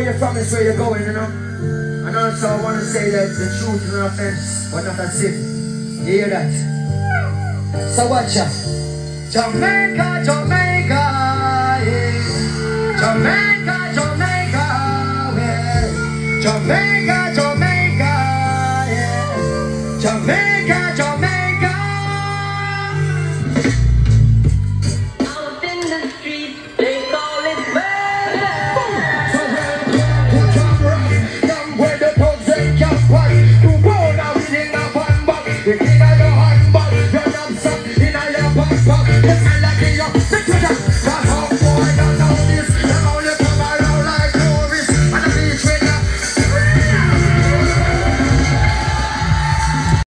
you promise where you're going, you know? And also I want to say that the truth is an offense, but not a sin. You hear that? So watch out. Jamaica, Jamaica, yeah. Jamaica, Jamaica, yeah. Jamaica, Jamaica, yeah. Jamaica, Jamaica. Out in the street, they call it murder. So put your right, where the thugs and can't fight. To burn out in a fan box.